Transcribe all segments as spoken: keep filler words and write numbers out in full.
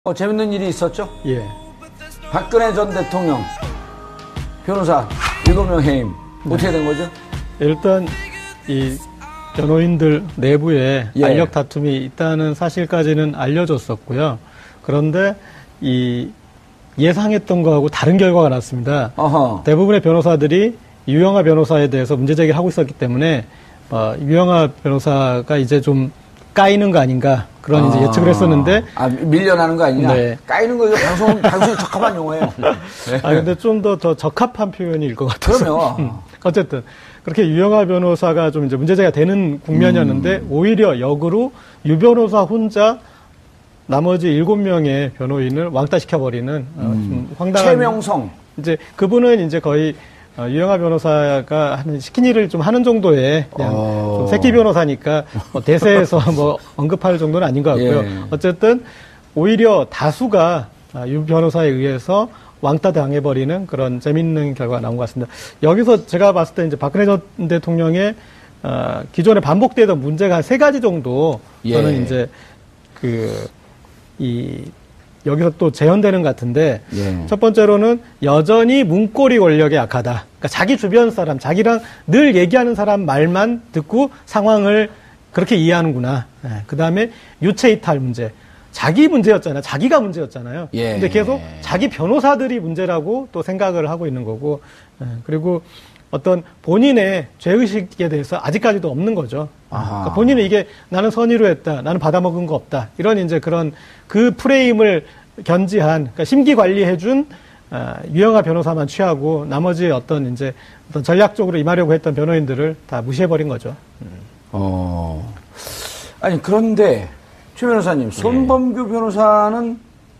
어, 재밌는 일이 있었죠? 예. 박근혜 전 대통령 변호사 일곱 명 해임. 어떻게 된 거죠? 일단 이 변호인들 내부에 예. 알력 다툼이 있다는 사실까지는 알려졌었고요. 그런데 이 예상했던 거하고 다른 결과가 났습니다. 어허. 대부분의 변호사들이 유영하 변호사에 대해서 문제 제기를 하고 있었기 때문에 어, 유영하 변호사가 이제 좀 까이는 거 아닌가 그런 아. 이제 예측을 했었는데 아, 밀려나는 거 아니냐? 네. 까이는 거 이거 방송 방송에 적합한 용어예요. 네. 아 근데 좀 더 더 적합한 표현일 것 같아서. 그럼요. 음. 어쨌든 그렇게 유영하 변호사가 좀 이제 문제제기가 되는 국면이었는데 음. 오히려 역으로 유 변호사 혼자 나머지 일곱 명의 변호인을 왕따시켜버리는 음. 어, 좀 황당한. 최명성. 이제 그분은 이제 거의 어, 유영하 변호사가 하는 시킨 일을 좀 하는 정도의 그냥 어. 좀 새끼 변호사니까 뭐 대세에서 뭐 언급할 정도는 아닌 것 같고요. 예. 어쨌든 오히려 다수가 유 변호사에 의해서 왕따 당해버리는 그런 재밌는 결과가 나온 것 같습니다. 여기서 제가 봤을 때 이제 박근혜 전 대통령의 어, 기존에 반복되던 문제가 한 세 가지 정도 저는 예. 이제 그 이 여기서 또 재현되는 것 같은데 예. 첫 번째로는 여전히 문고리 권력에 약하다. 그러니까 자기 주변 사람, 자기랑 늘 얘기하는 사람 말만 듣고 상황을 그렇게 이해하는구나. 네. 그 다음에 유체 이탈 문제. 자기 문제였잖아요. 자기가 문제였잖아요. 예. 근데 계속 자기 변호사들이 문제라고 또 생각을 하고 있는 거고. 네. 그리고 어떤 본인의 죄의식에 대해서 아직까지도 없는 거죠. 그러니까 본인은 이게 나는 선의로 했다. 나는 받아먹은 거 없다. 이런 이제 그런 그 프레임을 견지한, 그러니까 심기 관리해준 어, 유영하 변호사만 취하고 나머지 어떤 이제 어떤 전략적으로 임하려고 했던 변호인들을 다 무시해버린 거죠. 음. 어. 아니, 그런데 최 변호사님, 손범규 변호사는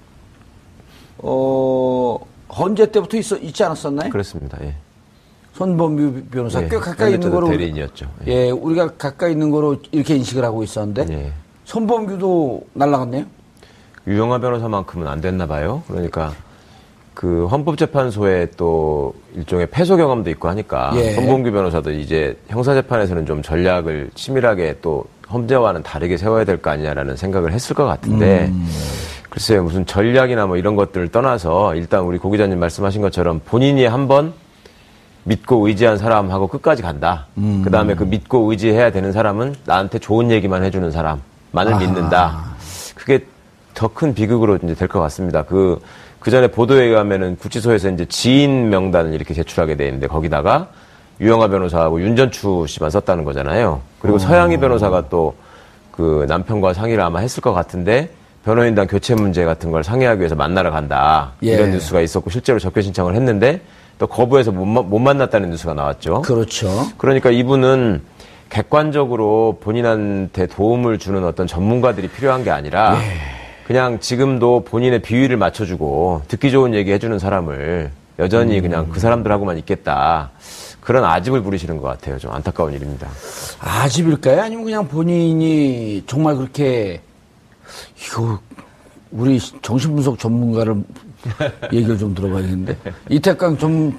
어, 헌재 때부터 있어, 있지 않았었나요? 그렇습니다. 예. 손범규 변호사 예, 꽤 가까이 있는 거로 대리인이었죠. 예. 예, 우리가 가까이 있는 거로 이렇게 인식을 하고 있었는데 예. 손범규도 날라갔네요. 유영하 변호사만큼은 안 됐나 봐요. 그러니까 그 헌법재판소에 또 일종의 패소 경험도 있고 하니까 예. 손범규 변호사도 이제 형사재판에서는 좀 전략을 치밀하게 또 헌재와는 다르게 세워야 될 거 아니냐라는 생각을 했을 것 같은데 음. 글쎄요, 무슨 전략이나 뭐 이런 것들을 떠나서 일단 우리 고 기자님 말씀하신 것처럼 본인이 한번 믿고 의지한 사람하고 끝까지 간다. 음. 그 다음에 그 믿고 의지해야 되는 사람은 나한테 좋은 얘기만 해주는 사람만을 아. 믿는다. 그게 더 큰 비극으로 이제 될 것 같습니다. 그, 그 전에 보도에 의하면은 구치소에서 이제 지인 명단을 이렇게 제출하게 돼 있는데 거기다가 유영하 변호사하고 윤전추 씨만 썼다는 거잖아요. 그리고 오. 서양희 변호사가 또 그 남편과 상의를 아마 했을 것 같은데 변호인단 교체 문제 같은 걸 상의하기 위해서 만나러 간다. 예. 이런 뉴스가 있었고 실제로 접견 신청을 했는데 또 거부해서 못, 못 만났다는 뉴스가 나왔죠. 그렇죠. 그러니까 이분은 객관적으로 본인한테 도움을 주는 어떤 전문가들이 필요한 게 아니라 예. 그냥 지금도 본인의 비위를 맞춰주고 듣기 좋은 얘기 해주는 사람을 여전히 음. 그냥 그 사람들하고만 있겠다. 그런 아집을 부리시는 것 같아요. 좀 안타까운 일입니다. 아집일까요? 아니면 그냥 본인이 정말 그렇게 이거 우리 정신분석 전문가를 얘기를 좀 들어봐야겠는데 이태강 전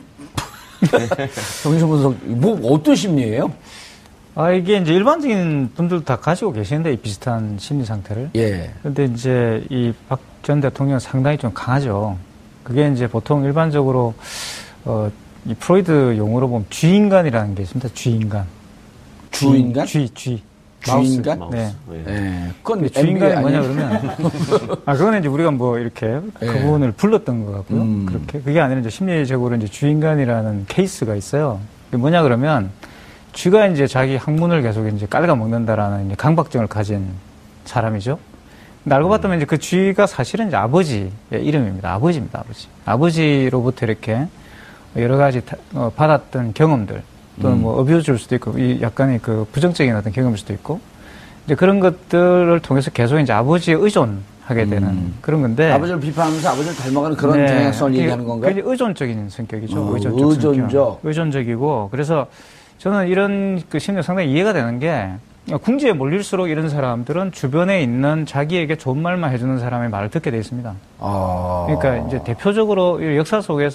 정신분석 뭐 어떤 심리예요? 아 이게 이제 일반적인 분들도 다 가지고 계시는데 이 비슷한 심리 상태를. 예. 근데 이제 이 박 전 대통령 상당히 좀 강하죠. 그게 이제 보통 일반적으로 어 이 프로이드 용어로 보면 쥐인간이라는 게 있습니다. 쥐인간. 주인간? 쥐, 쥐. 주인간? 마우스. 네. 네. 그건 주인간이 뭐냐 그러면 아 그거는 이제 우리가 뭐 이렇게 예. 그분을 불렀던 것 같고요. 음. 그렇게 그게 아니라 이제 심리적으로 이제 주인간이라는 케이스가 있어요. 그게 뭐냐 그러면 쥐가 이제 자기 항문을 계속 이제 깔아먹는다라는 이제 강박증을 가진 사람이죠. 근데 알고 봤더니 음. 이제 그 쥐가 사실은 이제 아버지의 이름입니다. 아버지입니다. 아버지. 아버지로부터 이렇게 여러 가지 어, 받았던 경험들 또는 음. 뭐 어뷰즈일 수도 있고 이 약간의 그 부정적인 어떤 경험일 수도 있고 이제 그런 것들을 통해서 계속 이제 아버지에 의존하게 되는 음. 그런 건데 아버지를 비판하면서 아버지를 닮아가는 그런 네. 경향성을 얘기하는 건가요? 그게 의존적인 성격이죠. 어, 의존적 의존적. 성격. 의존적이고 그래서 저는 이런 그 심리가 상당히 이해가 되는 게 궁지에 몰릴수록 이런 사람들은 주변에 있는 자기에게 좋은 말만 해주는 사람의 말을 듣게 돼 있습니다. 아. 그러니까 이제 대표적으로 역사 속에서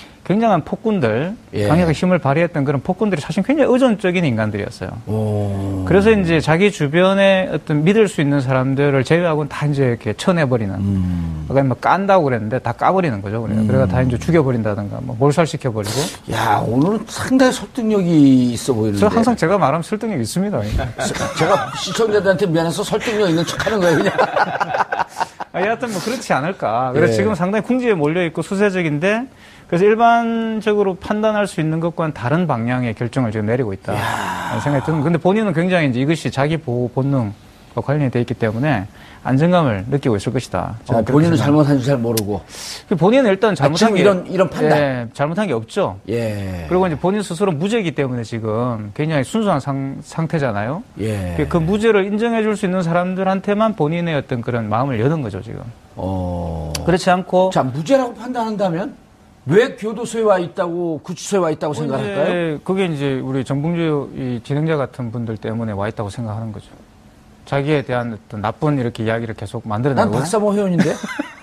굉장한 폭군들, 예. 강력한 힘을 발휘했던 그런 폭군들이 사실 굉장히 의존적인 인간들이었어요. 오. 그래서 이제 자기 주변에 어떤 믿을 수 있는 사람들을 제외하고는 다 이제 이렇게 쳐내버리는. 음. 아까 뭐 깐다고 그랬는데 다 까버리는 거죠. 그래서, 음. 그래가 다 이제 죽여버린다든가, 뭐 몰살시켜버리고. 야, 오늘은 상당히 설득력이 있어 보이는데. 저 항상 제가 말하면 설득력 있습니다. 제가 시청자들한테 미안해서 설득력 있는 척 하는 거예요, 그냥. 아, 여하튼 뭐 그렇지 않을까. 그래서 예. 지금 상당히 궁지에 몰려있고 수세적인데, 그래서 일반적으로 판단할 수 있는 것과는 다른 방향의 결정을 지금 내리고 있다. 라는 생각이 드는. 근데 본인은 굉장히 이제 이것이 자기 보호 본능과 관련이 돼 있기 때문에 안정감을 느끼고 있을 것이다. 어, 본인은 잘못한지 잘 모르고. 본인은 일단 잘못한 아, 게 이런 이런 판단. 예, 잘못한 게 없죠. 예. 그리고 이제 본인 스스로 무죄이기 때문에 지금 굉장히 순수한 상, 상태잖아요. 예. 그 무죄를 인정해 줄 수 있는 사람들한테만 본인의 어떤 그런 마음을 여는 거죠, 지금. 어. 그렇지 않고. 자, 무죄라고 판단한다면 왜 교도소에 와 있다고, 구치소에 와 있다고 생각할까요? 이제 그게 이제 우리 정봉주 이 진행자 같은 분들 때문에 와 있다고 생각하는 거죠. 자기에 대한 어떤 나쁜 이렇게 이야기를 계속 만들어내고. 난 박사모 회원인데?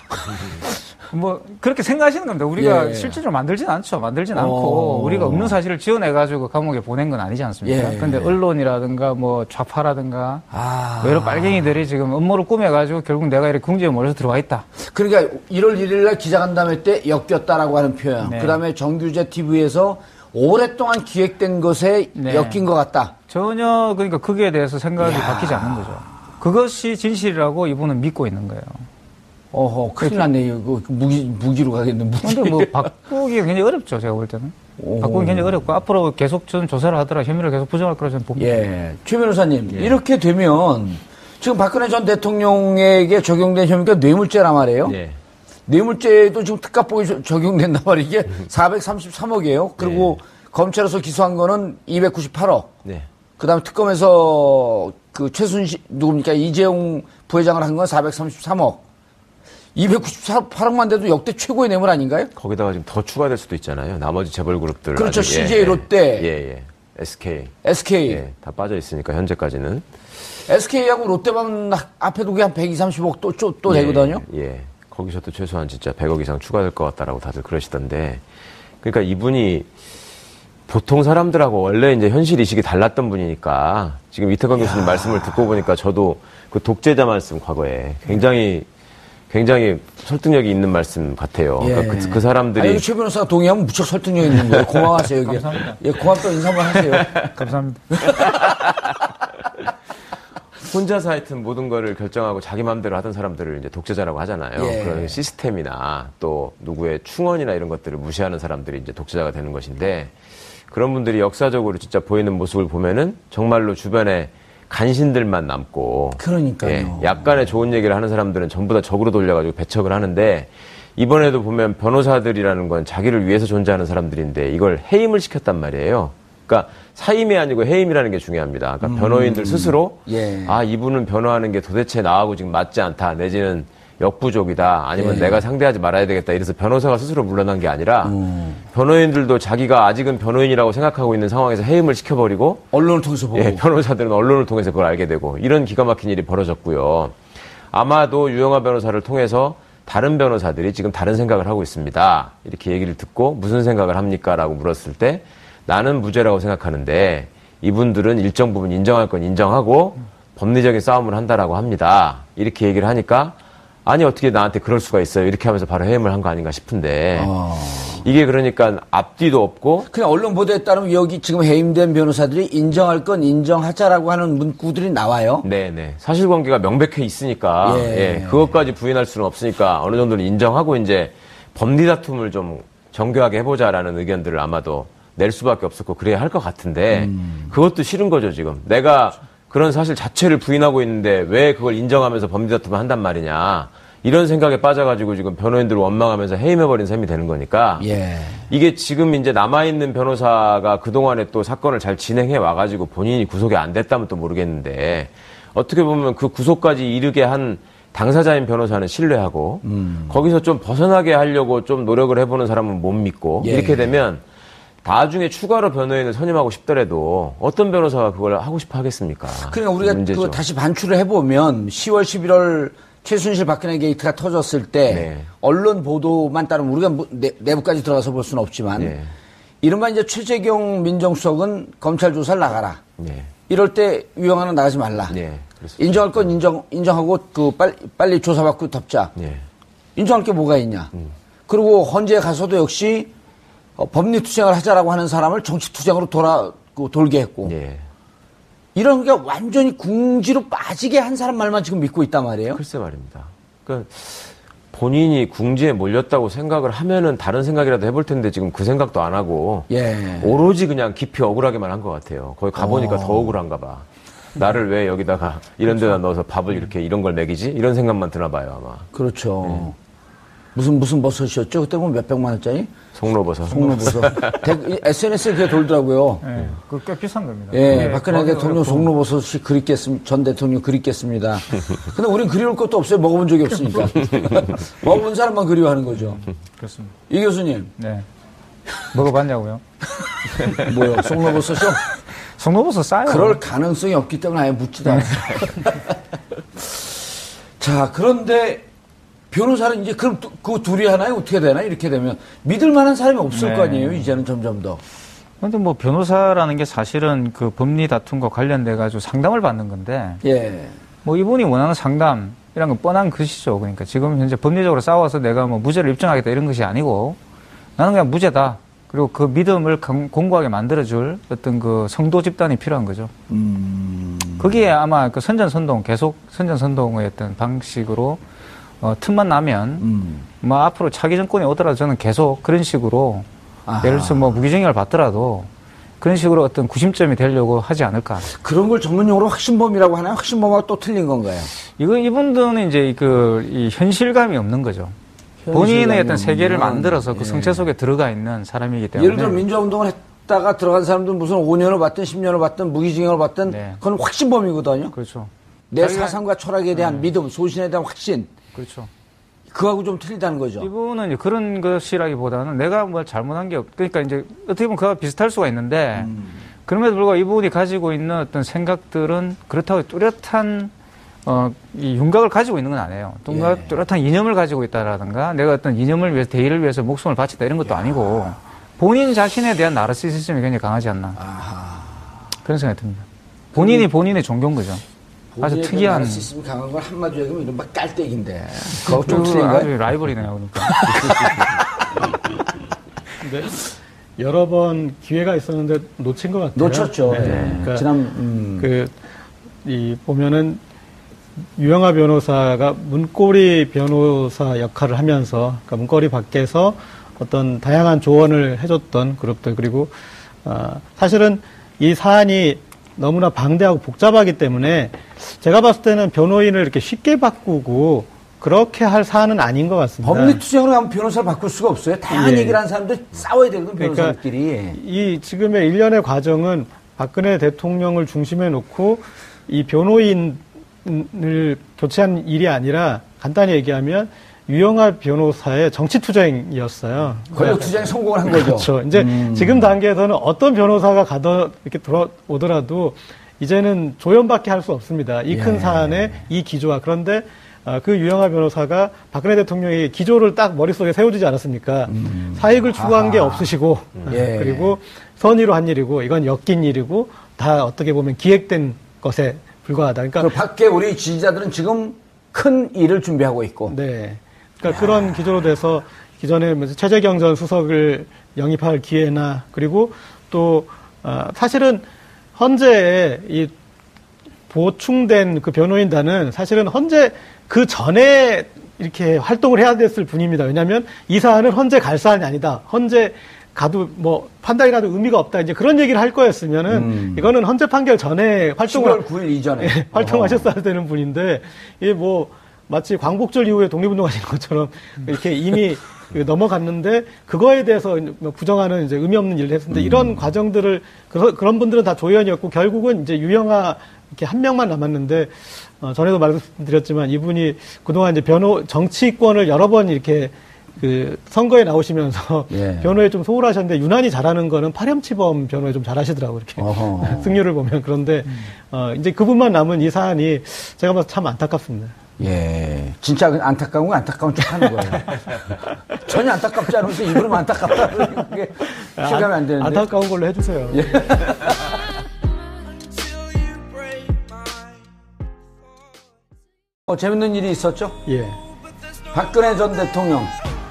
뭐 그렇게 생각하시는 겁니다. 우리가 예. 실질적으로 만들진 않죠. 만들진 어. 않고 우리가 없는 사실을 지어내가지고 감옥에 보낸 건 아니지 않습니까? 예. 그런데 언론이라든가 뭐 좌파라든가 아. 여러 빨갱이들이 지금 음모를 꾸며가지고 결국 내가 이렇게 궁지에 몰려서 들어와 있다. 그러니까 일월 일일 날 기자간담회 때 엮였다라고 하는 표현. 네. 그 다음에 정규제 티비에서 오랫동안 기획된 것에 네. 엮인 것 같다. 전혀 그러니까 거기에 대해서 생각이 이야. 바뀌지 않는 거죠. 그것이 진실이라고 이분은 믿고 있는 거예요. 어허, 큰일 났네. 이거 무기, 무기로 가겠네, 무기. 근데 뭐 바꾸기가 굉장히 어렵죠. 제가 볼 때는. 오. 바꾸기 굉장히 어렵고 앞으로 계속 저는 조사를 하더라 혐의를 계속 부정할 거라 저는 봅니다. 예. 최 변호사님, 예. 이렇게 되면 지금 박근혜 전 대통령에게 적용된 혐의가 뇌물죄란 말이에요. 예. 뇌물죄도 지금 특가법이 적용된단 말이에요. 이게 사백삼십삼억이에요. 그리고 네. 검찰에서 기소한 거는 이백구십팔억. 네. 그 다음에 특검에서 그 최순실, 누굽니까? 이재용 부회장을 한 건 사백삼십삼억. 이백구십팔억만 돼도 역대 최고의 뇌물 아닌가요? 거기다가 지금 더 추가될 수도 있잖아요. 나머지 재벌 그룹들. 그렇죠. 아직, 씨제이, 예, 롯데. 예, 예. 에스케이. 에스케이. 예, 다 빠져 있으니까 현재까지는. 에스케이하고 롯데만 합해도 그게 한 백이십삼억 또, 또, 또 예, 되거든요. 예. 거기서도 최소한 진짜 백억 이상 추가될 것 같다라고 다들 그러시던데. 그러니까 이분이 보통 사람들하고 원래 이제 현실 인식이 달랐던 분이니까 지금 이태광 교수님 말씀을 듣고 보니까 저도 그 독재자 말씀 과거에 굉장히 굉장히 설득력이 있는 말씀 같아요. 예. 그러니까 그, 그 사람들이. 아니, 최 변호사가 동의하면 무척 설득력 있는 거예요. 고마워하세요, 여기. 감사합니다. 예, 고맙다고 인사 한번 하세요. 감사합니다. 혼자서 하여튼 모든 거를 결정하고 자기 마음대로 하던 사람들을 이제 독재자라고 하잖아요. 예. 그런 시스템이나 또 누구의 충언이나 이런 것들을 무시하는 사람들이 이제 독재자가 되는 것인데 그런 분들이 역사적으로 진짜 보이는 모습을 보면은 정말로 주변에 간신들만 남고. 그러니까요. 예, 약간의 좋은 얘기를 하는 사람들은 전부 다 적으로 돌려가지고 배척을 하는데 이번에도 보면 변호사들이라는 건 자기를 위해서 존재하는 사람들인데 이걸 해임을 시켰단 말이에요. 그러니까 사임이 아니고 해임이라는 게 중요합니다. 그러니까 음. 변호인들 스스로 예. 아 이분은 변호하는 게 도대체 나하고 지금 맞지 않다 내지는 역부족이다 아니면 예. 내가 상대하지 말아야 되겠다 이래서 변호사가 스스로 물러난 게 아니라 음. 변호인들도 자기가 아직은 변호인이라고 생각하고 있는 상황에서 해임을 시켜버리고 언론을 통해서 보고. 예, 변호사들은 언론을 통해서 그걸 알게 되고 이런 기가 막힌 일이 벌어졌고요. 아마도 유영하 변호사를 통해서 다른 변호사들이 지금 다른 생각을 하고 있습니다. 이렇게 얘기를 듣고 무슨 생각을 합니까? 라고 물었을 때 나는 무죄라고 생각하는데 이분들은 일정 부분 인정할 건 인정하고 법리적인 싸움을 한다라고 합니다. 이렇게 얘기를 하니까 아니 어떻게 나한테 그럴 수가 있어요. 이렇게 하면서 바로 해임을 한 거 아닌가 싶은데 어. 이게 그러니까 앞뒤도 없고 그냥 언론 보도에 따르면 여기 지금 해임된 변호사들이 인정할 건 인정하자라고 하는 문구들이 나와요. 네네. 사실관계가 명백해 있으니까 예. 예, 그것까지 부인할 수는 없으니까 어느 정도는 인정하고 이제 법리 다툼을 좀 정교하게 해보자라는 의견들을 아마도 낼 수밖에 없었고 그래야 할 것 같은데 음. 그것도 싫은 거죠 지금. 내가 그런 사실 자체를 부인하고 있는데 왜 그걸 인정하면서 법리 다툼을 한단 말이냐. 이런 생각에 빠져가지고 지금 변호인들을 원망하면서 해임해버린 셈이 되는 거니까 예. 이게 지금 이제 남아있는 변호사가 그동안에 또 사건을 잘 진행해 와가지고 본인이 구속이 안 됐다면 또 모르겠는데 어떻게 보면 그 구속까지 이르게 한 당사자인 변호사는 신뢰하고 음. 거기서 좀 벗어나게 하려고 좀 노력을 해보는 사람은 못 믿고 예. 이렇게 되면 나중에 추가로 변호인을 선임하고 싶더라도 어떤 변호사가 그걸 하고 싶어 하겠습니까? 그러니까 우리가 문제죠. 그 다시 반출을 해보면 시월, 십일월 최순실 박근혜 게이트가 터졌을 때 네. 언론 보도만 따르면 우리가 뭐 내, 내부까지 들어가서 볼 수는 없지만 네. 이른바 이제 최재경 민정수석은 검찰 조사를 나가라. 네. 이럴 때 유영아는 나가지 말라. 네. 그렇습니다. 인정할 건 인정 인정하고 그 빨리 빨리 조사받고 덮자. 네. 인정할 게 뭐가 있냐. 음. 그리고 헌재에 가서도 역시 어, 법리투쟁을 하자라고 하는 사람을 정치투쟁으로 돌아 그, 돌게 했고 네. 이런 게 완전히 궁지로 빠지게 한 사람 말만 지금 믿고 있단 말이에요. 글쎄 말입니다. 그러니까 본인이 궁지에 몰렸다고 생각을 하면은 다른 생각이라도 해볼 텐데 지금 그 생각도 안 하고 예. 오로지 그냥 깊이 억울하게만 한 것 같아요. 거기 가보니까 어. 더 억울한가 봐. 나를 왜 여기다가 이런 데다 넣어서 밥을 이렇게 이런 걸 먹이지? 이런 생각만 드나 봐요, 아마. 그렇죠. 네. 무슨 무슨 버섯이었죠? 그때 보면 몇백만 원짜리? 송로버섯. 송로버섯. 에스엔에스에 그게 돌더라고요. 네, 그거 꽤 비싼 겁니다. 예, 네, 박근혜 구하기가 대통령 어렵고. 송로버섯이 그립겠습니다. 전 대통령 그립겠습니다. 근데 우린 그리울 것도 없어요. 먹어본 적이 없으니까. 먹어본 사람만 그리워하는 거죠. 그렇습니다. 이 교수님. 네. 먹어봤냐고요? 뭐요? 송로버섯이요? 송로버섯 싸요. 그럴 가능성이 없기 때문에 아예 묻지도 않아요. 자, 그런데 변호사는 이제 그럼 두- 그 둘이 하나요? 어떻게 되나? 이렇게 되면 믿을 만한 사람이 없을 네. 거 아니에요? 이제는 점점 더. 근데 뭐 변호사라는 게 사실은 그 법리 다툼과 관련돼 가지고 상담을 받는 건데 예. 뭐 이분이 원하는 상담이란 건 뻔한 것이죠. 그러니까 지금 현재 법리적으로 싸워서 내가 뭐 무죄를 입증하겠다 이런 것이 아니고 나는 그냥 무죄다. 그리고 그 믿음을 강- 공고하게 만들어줄 어떤 그 성도 집단이 필요한 거죠. 음. 거기에 아마 그 선전선동, 계속 선전선동의 어떤 방식으로 어, 틈만 나면 음. 뭐 앞으로 차기 정권이 오더라도 저는 계속 그런 식으로 아하. 예를 들어서 뭐 무기징역을 받더라도 그런 식으로 어떤 구심점이 되려고 하지 않을까. 그런 걸 전문용어로 확신범이라고 하나요? 확신범하고 또 틀린 건가요? 이거 이분들은 이제 그 이 현실감이 없는 거죠. 본인의 현실감이 어떤 세계를 없는, 만들어서 그 예. 성체 속에 들어가 있는 사람이기 때문에. 예를 들어 민주화운동을 했다가 들어간 사람들은 무슨 오 년을 받든 십 년을 받든 무기징역을 받든 네. 그건 확신범이거든요. 그렇죠. 내 자기가- 사상과 철학에 대한 믿음, 소신에 대한 확신. 그렇죠. 그거하고 좀 틀리다는 거죠. 이분은 이제 그런 것이라기보다는 내가 뭐 잘못한 게 없, 그러니까 이제 어떻게 보면 그와 비슷할 수가 있는데, 음. 그럼에도 불구하고 이분이 가지고 있는 어떤 생각들은 그렇다고 뚜렷한, 어, 이 윤곽을 가지고 있는 건 아니에요. 뭔가 예. 뚜렷한 이념을 가지고 있다라든가, 내가 어떤 이념을 위해서, 대의를 위해서 목숨을 바친다 이런 것도 아니고, 본인 자신에 대한 나르시시즘이 굉장히 강하지 않나. 아하. 그런 생각이 듭니다. 본인이 본인의 종교인 거죠. 아주 본인의 특이한. 나르시시즘이 강한 걸 한마디로 얘기하면 이른바 깔때기인데. 그거 좀 그리고 틀린가요? 아주 라이벌이네요, 그러니까. 근데 여러 번 기회가 있었는데 놓친 것 같아요. 놓쳤죠. 네. 예. 그러니까 지난, 음. 그, 이, 보면은, 유영아 변호사가 문고리 변호사 역할을 하면서, 그러니까 문고리 밖에서 어떤 다양한 조언을 해줬던 그룹들, 그리고, 어, 사실은 이 사안이 너무나 방대하고 복잡하기 때문에, 제가 봤을 때는 변호인을 이렇게 쉽게 바꾸고, 그렇게 할 사안은 아닌 것 같습니다. 법리투쟁으로 하면 변호사를 바꿀 수가 없어요. 다양한 예. 얘기를 하는 사람들 싸워야 되거든, 그러니까 변호사들끼리. 이 지금의 일련의 과정은 박근혜 대통령을 중심에 놓고 이 변호인을 교체한 일이 아니라 간단히 얘기하면 유영아 변호사의 정치투쟁이었어요. 권력투쟁에 성공을 한 거죠. 그렇죠. 이제 음. 지금 단계에서는 어떤 변호사가 가더 이렇게 돌아오더라도 이제는 조연밖에 할 수 없습니다. 이 큰 예. 사안의 이 기조와. 그런데 아, 그 유영아 변호사가 박근혜 대통령이 기조를 딱 머릿속에 세워주지 않았습니까? 음. 사익을 추구한 아하. 게 없으시고, 예. 그리고 선의로 한 일이고, 이건 엮인 일이고, 다 어떻게 보면 기획된 것에 불과하다. 그 그러니까, 밖에 우리 지지자들은 지금 큰 일을 준비하고 있고. 네. 그러니까 그런 기조로 돼서 기존에 뭐 최재경 전 수석을 영입할 기회나, 그리고 또, 아, 사실은 헌재에 이 보충된 그 변호인단은 사실은 헌재 그 전에 이렇게 활동을 해야 됐을 분입니다. 왜냐하면 이 사안은 헌재 갈 사안이 아니다. 헌재 가도 뭐 판단이 나도 의미가 없다. 이제 그런 얘기를 할 거였으면은 음. 이거는 헌재 판결 전에 활동을 십월 구일 이전에. 예, 활동하셨어야 되는 분인데 이게 뭐 마치 광복절 이후에 독립운동하시는 것처럼 이렇게 이미 넘어갔는데 그거에 대해서 뭐 부정하는 이제 의미 없는 일을 했는데 음. 이런 과정들을 그런 그런 분들은 다 조연이었고 결국은 이제 유영아 이렇게 한 명만 남았는데 어, 전에도 말씀드렸지만 이분이 그동안 이제 변호 정치권을 여러 번 이렇게 그 선거에 나오시면서 예. 변호에 좀 소홀하셨는데 유난히 잘하는 거는 파렴치범 변호에 좀 잘하시더라고요. 이렇게 어허. 승률을 보면 그런데 어, 이제 그분만 남은 이 사안이 제가 봐서 참 안타깝습니다. 예. 진짜 안타까운 건 안타까운 척 하는 거예요. 전혀 안타깝지 않으면서 입으로 안타깝다. 그게 실감이 안 되는데. 안타까운 걸로 해주세요. 예. 어, 재밌는 일이 있었죠? 예. 박근혜 전 대통령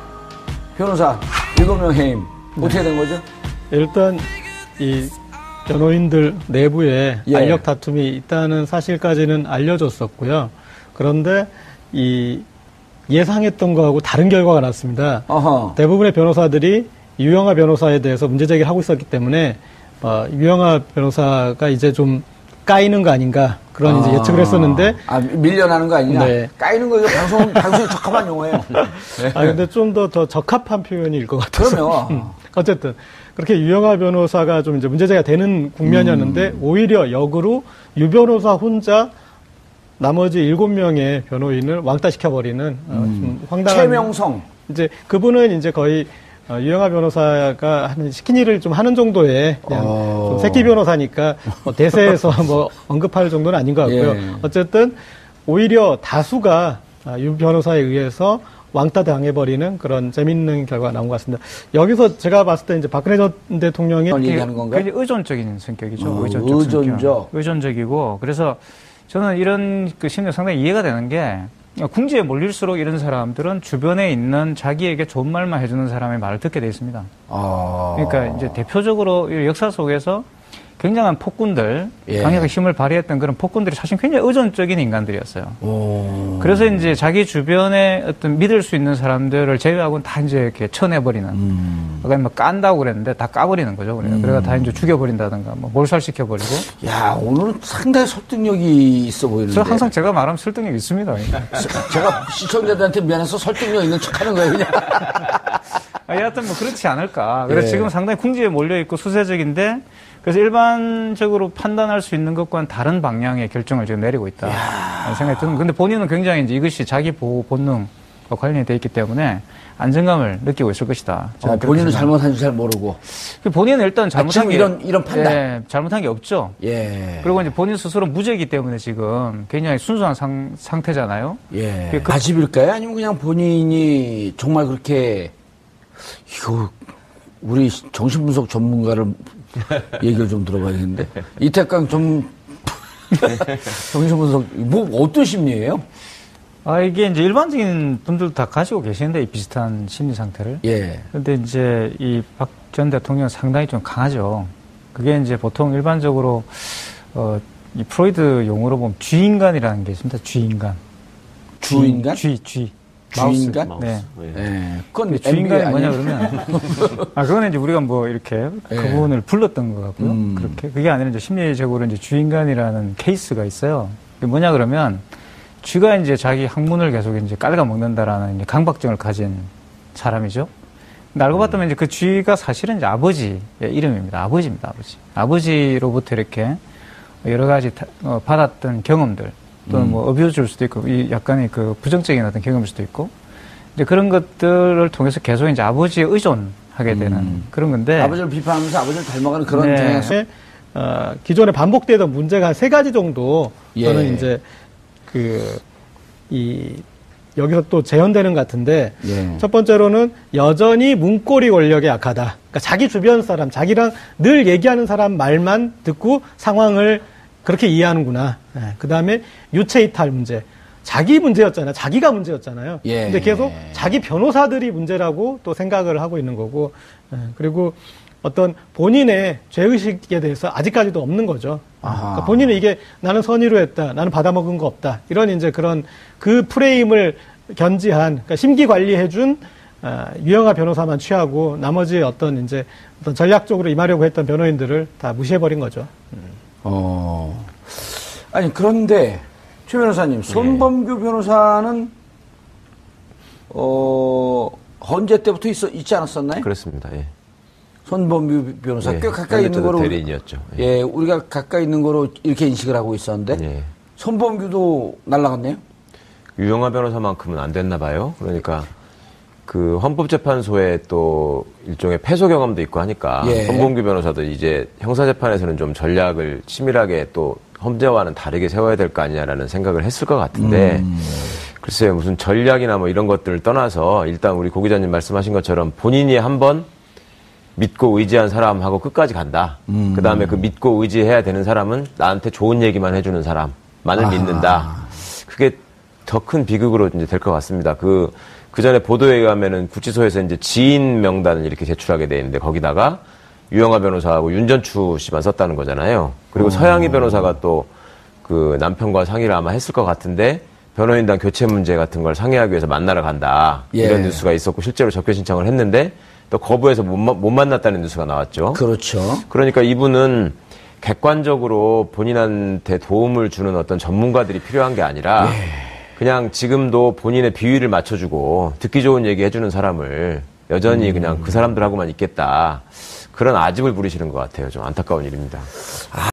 변호사 일곱 명 해임. 어떻게 된 거죠? 일단 이 변호인들 내부에 예. 알력 다툼이 있다는 사실까지는 알려졌었고요. 그런데 이 예상했던 거하고 다른 결과가 났습니다. 어허. 대부분의 변호사들이 유영하 변호사에 대해서 문제제기를 하고 있었기 때문에 어, 유영하 변호사가 이제 좀 까이는 거 아닌가 그런 아. 이제 예측을 했었는데 아, 밀려나는 거 아니냐? 네. 까이는 거 이거 방송, 방송에 적합한 용어예요. 네. 아 근데 좀 더 더 적합한 표현일 것 같아서. 그러면. 음. 어쨌든 그렇게 유영하 변호사가 좀 이제 문제제기가 되는 국면이었는데 음. 오히려 역으로 유 변호사 혼자 나머지 일곱 명의 변호인을 왕따시켜버리는 음. 어, 좀 황당한. 최명성. 이제 그분은 이제 거의 어, 유영하 변호사가 하는 시킨 일을 좀 하는 정도의 그냥 어. 좀 새끼 변호사니까 뭐 대세에서 뭐 언급할 정도는 아닌 것 같고요. 예. 어쨌든 오히려 다수가 유 변호사에 의해서 왕따 당해버리는 그런 재밌는 결과가 나온 것 같습니다. 여기서 제가 봤을 때 이제 박근혜 전 대통령이 얘기하는 건가요? 굉장히 의존적인 성격이죠. 어, 의존적 의존적. 성격. 의존적이고 그래서 저는 이런 그 심리가 상당히 이해가 되는 게 궁지에 몰릴수록 이런 사람들은 주변에 있는 자기에게 좋은 말만 해주는 사람의 말을 듣게 돼 있습니다. 아. 그러니까 이제 대표적으로 이 역사 속에서 굉장한 폭군들, 예. 강력한 힘을 발휘했던 그런 폭군들이 사실 굉장히 의존적인 인간들이었어요. 오. 그래서 이제 자기 주변에 어떤 믿을 수 있는 사람들을 제외하고는 다 이제 이렇게 쳐내버리는. 음. 아까 뭐 깐다고 그랬는데 다 까버리는 거죠. 그래서 음. 그래가 다 이제 죽여버린다든가 뭐 몰살시켜버리고. 야, 오늘은 상당히 설득력이 있어 보이는데. 그래서 항상 제가 말하면 설득력 있습니다. 제가 시청자들한테 미안해서 설득력 있는 척 하는 거예요, 그냥. 아, 여하튼 뭐 그렇지 않을까. 그래서 예. 지금 상당히 궁지에 몰려있고 수세적인데 그래서 일반적으로 판단할 수 있는 것과는 다른 방향의 결정을 지금 내리고 있다. 라는 생각이 드는. 근데 본인은 굉장히 이제 이것이 자기 보호 본능과 관련이 돼 있기 때문에 안정감을 느끼고 있을 것이다. 어, 본인은 잘못한 줄 잘 모르고. 본인은 일단 잘못한 아, 게 이런, 이런 판단. 예, 잘못한 게 없죠. 예. 그리고 이제 본인 스스로 무죄이기 때문에 지금 굉장히 순수한 상, 상태잖아요. 예. 그- 가십일까요? 아니면 그냥 본인이 정말 그렇게, 이거, 우리 정신분석 전문가를 얘기를 좀 들어봐야겠는데. 이태강 전, 정신분석, 뭐, 어떤 심리예요? 아, 이게 이제 일반적인 분들도 다 가지고 계시는데, 이 비슷한 심리 상태를. 예. 근데 이제 이 박 전 대통령은 상당히 좀 강하죠. 그게 이제 보통 일반적으로, 어, 이 프로이드 용어로 보면 쥐인간이라는 게 있습니다. 쥐인간. 주인간? 쥐, 쥐. 주인간? 마우스. 네. 예. 그건 근데 주인간이 엠비아이 뭐냐 아니에요? 그러면 아 그거는 이제 우리가 뭐 이렇게 예. 그분을 불렀던 것 같고요. 음. 그렇게 그게 아니라 이제 심리적으로 이제 주인간이라는 케이스가 있어요. 그게 뭐냐 그러면 쥐가 이제 자기 항문을 계속 이제 깔가 먹는다라는 이제 강박증을 가진 사람이죠. 근데 알고 봤더니 이제 그 쥐가 사실은 이제 아버지의 이름입니다. 아버지입니다. 아버지. 아버지로부터 이렇게 여러 가지 다- 어, 받았던 경험들 또는 뭐 어뷰즈일 수도 있고 이 약간의 그 부정적인 어떤 경험일 수도 있고 이제 그런 것들을 통해서 계속 이제 아버지에 의존하게 되는 음. 그런 건데 아버지를 비판하면서 아버지를 닮아가는 그런 네. 경향성. 어, 기존에 반복되던 문제가 한 세 가지 정도 예. 저는 이제 그 이 여기서 또 재현되는 것 같은데 예. 첫 번째로는 여전히 문고리 권력에 약하다. 그러니까 자기 주변 사람, 자기랑 늘 얘기하는 사람 말만 듣고 상황을 그렇게 이해하는구나. 네. 그 다음에 유체 이탈 문제. 자기 문제였잖아요. 자기가 문제였잖아요. 예. 근데 계속 자기 변호사들이 문제라고 또 생각을 하고 있는 거고. 네. 그리고 어떤 본인의 죄의식에 대해서 아직까지도 없는 거죠. 아하. 그러니까 본인은 이게 나는 선의로 했다. 나는 받아먹은 거 없다. 이런 이제 그런 그 프레임을 견지한, 그러니까 심기 관리해준 어, 유영하 변호사만 취하고 나머지 어떤 이제 어떤 전략적으로 임하려고 했던 변호인들을 다 무시해버린 거죠. 어. 아니, 그런데, 최 변호사님, 손범규 변호사는, 어, 헌재 때부터 있, 있지 않았었나요? 그렇습니다. 예. 손범규 변호사 예, 꽤 가까이 있는 헬리토드 거로. 대리인이었죠. 예. 예, 우리가 가까이 있는 거로 이렇게 인식을 하고 있었는데, 예. 손범규도 날라갔네요? 유영하 변호사만큼은 안 됐나 봐요. 그러니까 그 헌법재판소에 또 일종의 패소 경험도 있고 하니까 예. 손범규 변호사도 이제 형사재판에서는 좀 전략을 치밀하게 또 헌재와는 다르게 세워야 될 거 아니냐라는 생각을 했을 것 같은데 음. 글쎄요, 무슨 전략이나 뭐 이런 것들을 떠나서 일단 우리 고 기자님 말씀하신 것처럼 본인이 한번 믿고 의지한 사람하고 끝까지 간다. 음. 그 다음에 그 믿고 의지해야 되는 사람은 나한테 좋은 얘기만 해주는 사람만을 아. 믿는다. 그게 더 큰 비극으로 이제 될 것 같습니다. 그, 그 전에 보도에 의하면은 구치소에서 이제 지인 명단을 이렇게 제출하게 돼 있는데 거기다가 유영하 변호사하고 윤전추 씨만 썼다는 거잖아요. 그리고 어. 서양희 변호사가 또 그 남편과 상의를 아마 했을 것 같은데 변호인단 교체 문제 같은 걸 상의하기 위해서 만나러 간다. 예. 이런 뉴스가 있었고 실제로 접견 신청을 했는데 또 거부해서 못, 못 만났다는 뉴스가 나왔죠. 그렇죠. 그러니까 이분은 객관적으로 본인한테 도움을 주는 어떤 전문가들이 필요한 게 아니라 예. 그냥 지금도 본인의 비위를 맞춰주고 듣기 좋은 얘기 해주는 사람을 여전히 음. 그냥 그 사람들하고만 있겠다. 그런 아집을 부리시는 것 같아요. 좀 안타까운 일입니다. 아.